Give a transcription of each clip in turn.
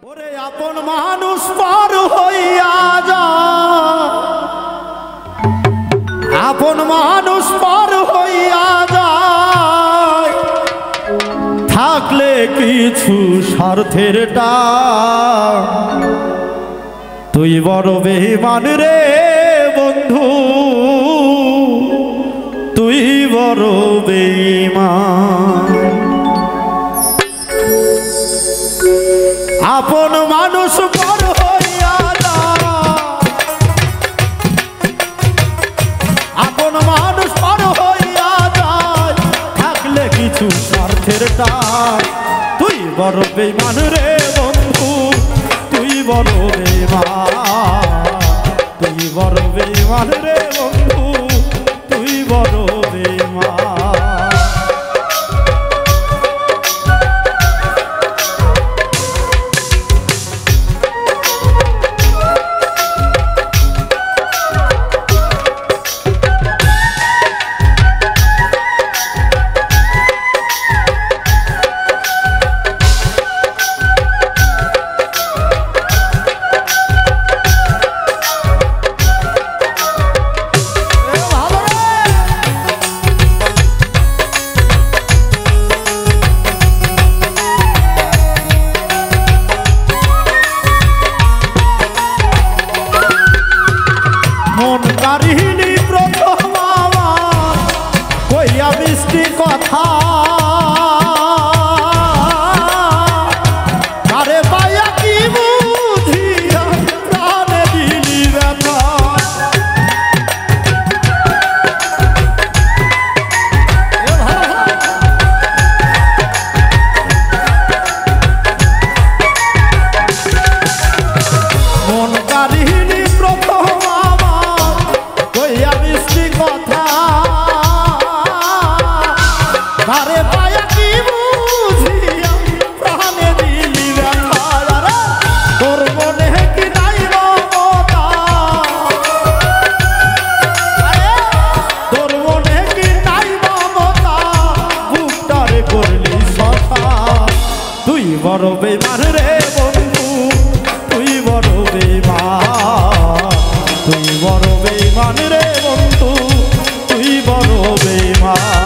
ওরে আপন মানুষ পার হইয়া যায়, আপন মানুষ পার হইয়া যায়, থাকলে কিছু স্বার্থের টান। তুই বড় বেঈমান রে বন্ধু, তুই বড় বেঈমান। আপন মানুষ পর হইয়া যায়, আপন মানুষ পর হইয়া যায়, থাকলে কিছু স্বার্থের টান। তুই বড় বেঈমান রে বন্ধু, তুই বড় বেঈমান, তুই বড় বেঈমান রে বন্ধু, তুই বড় বেঈমান। মন কারিনি প্রথম আমার কইয়া মিষ্টি কথা, আরে পাইয়া কি বুঝিয়া প্রাণে দিলি ব্যথা। মন কারিনি প্রথম কথা, আরে পায়া কি বুঝিয়া প্রাণে দিলি ব্যথা। তোর মনে কি নাই মমতা, তোর মনে কি নাই মমতা, বুকটারে করলি সথা। তুই বড় বেঈমান রে বন্ধু, তুই বড় বেঈমান, তুই বড় বেঈমান রে বন্ধু, তুই বড় বেঈমান।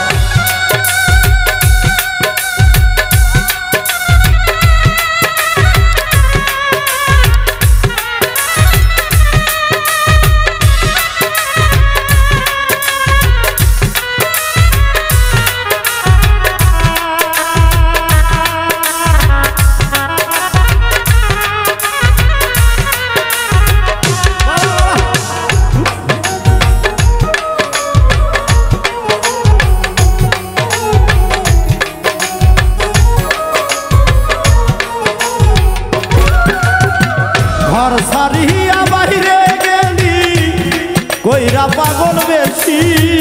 ঘর সারিয়া বাহিরে গেলি কইরা পাগল বেশি,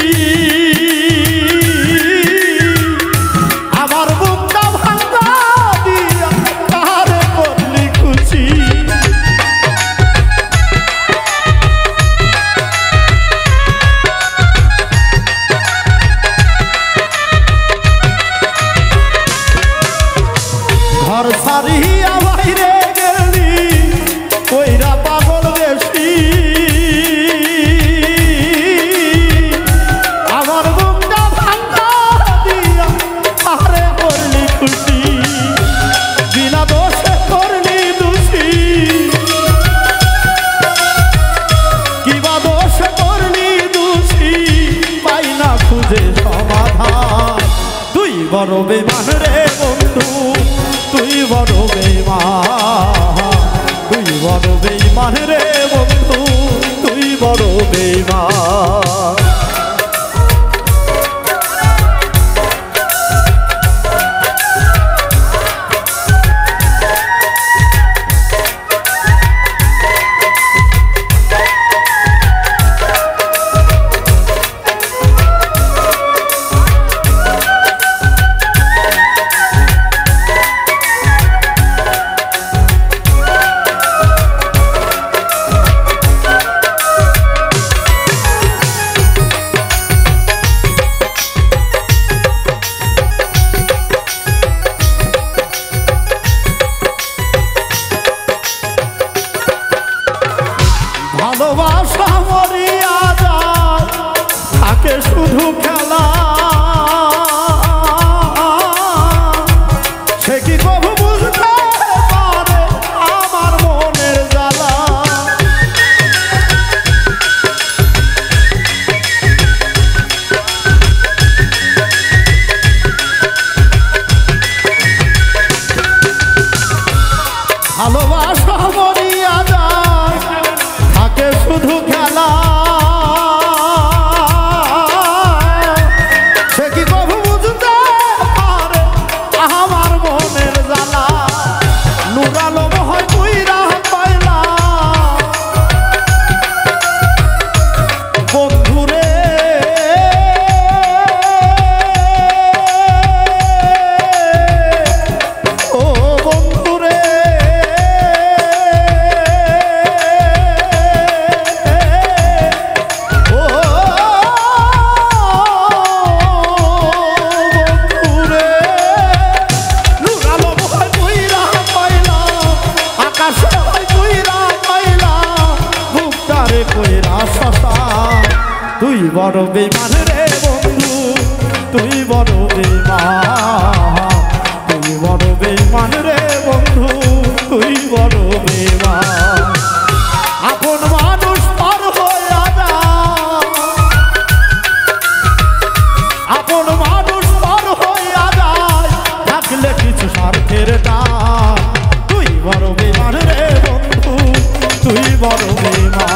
আমার বুকটা ভাঙা দিয়া তারে করলি খুশি। ঘর সারিয়া বাহিরে গেলি কইরা পাগল বেশি, আমার বুকটা ভাঙা দিয়া আরে করলি খুশি। বিনা দোষে করলি দোষী, কিবা দোষে করলি দোষী, পাই না খুঁজে সমাধান। তুই বড় বেঈমান রে বন্ধু, তুই বড় বেঈমান, তুই বড় বেঈমান রে বন্ধু, তুই বড় বেঈমান। ভালোবাসা মরিয়া যায় থাকে শুধু খেলা সে কি কবু বুঝতে পারে আমার মনের জ্বালা ভালোবাসা মরিয়া যায় থাকে শুধু খেলা সে কি কবু বুঝতে পারে আমার মনের জ্বালা নুরালো হয় কইরা পাইলা বন্ধুরে ও বন্ধুরে তুই বড় বেমান রে বন্ধু তুই বড় বেমান তুই বড় বেমান রে বন্ধু তুই বড় বেমান আপন মানুষ পার হইয়া যায় আপন মানুষ পার হইয়া যায় থাকলে কিছু স্বার্থের টান তুই বড় বেমান রে বন্ধু তুই বড় বেমান